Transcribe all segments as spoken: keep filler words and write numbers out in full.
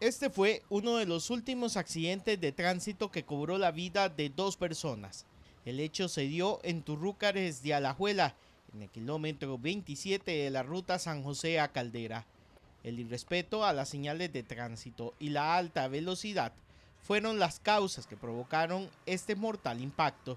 Este fue uno de los últimos accidentes de tránsito que cobró la vida de dos personas. El hecho se dio en Turrúcares de Alajuela, en el kilómetro veintisiete de la ruta San José a Caldera. El irrespeto a las señales de tránsito y la alta velocidad fueron las causas que provocaron este mortal impacto.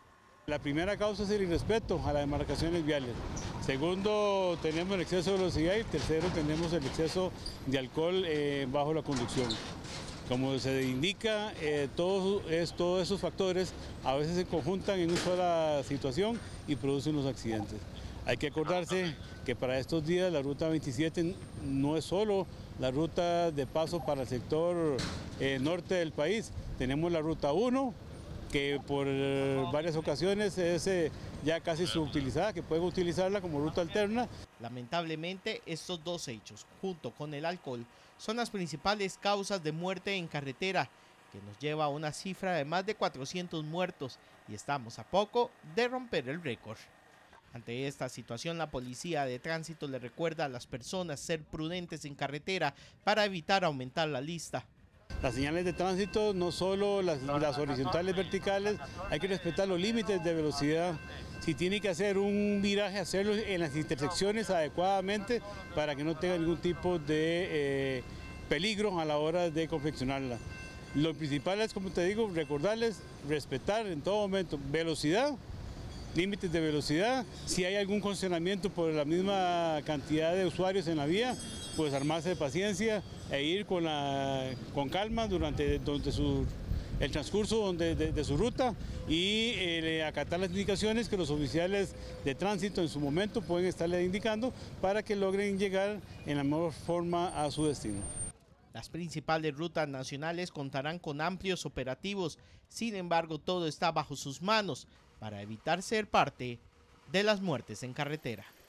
La primera causa es el irrespeto a las demarcaciones viales. Segundo, tenemos el exceso de velocidad y tercero, tenemos el exceso de alcohol eh, bajo la conducción. Como se indica, eh, todos, es, todos esos factores a veces se conjuntan en una sola situación y producen los accidentes. Hay que acordarse que para estos días la ruta veintisiete no es solo la ruta de paso para el sector eh, norte del país. Tenemos la ruta uno, que por varias ocasiones es eh, ya casi subutilizada, que pueden utilizarla como ruta alterna. Lamentablemente, estos dos hechos, junto con el alcohol, son las principales causas de muerte en carretera, que nos lleva a una cifra de más de cuatrocientos muertos y estamos a poco de romper el récord. Ante esta situación, la Policía de Tránsito le recuerda a las personas ser prudentes en carretera para evitar aumentar la lista. Las señales de tránsito, no solo las, las horizontales, verticales, hay que respetar los límites de velocidad. Si tiene que hacer un viraje, hacerlo en las intersecciones adecuadamente para que no tenga ningún tipo de eh, peligro a la hora de confeccionarla. Lo principal es, como te digo, recordarles, respetar en todo momento velocidad, límites de velocidad. Si hay algún congestionamiento por la misma cantidad de usuarios en la vía, pues armarse de paciencia e ir con, la, con calma durante, durante su, el transcurso donde, de, de su ruta y eh, acatar las indicaciones que los oficiales de tránsito en su momento pueden estarle indicando para que logren llegar en la mejor forma a su destino. Las principales rutas nacionales contarán con amplios operativos, sin embargo todo está bajo sus manos para evitar ser parte de las muertes en carretera.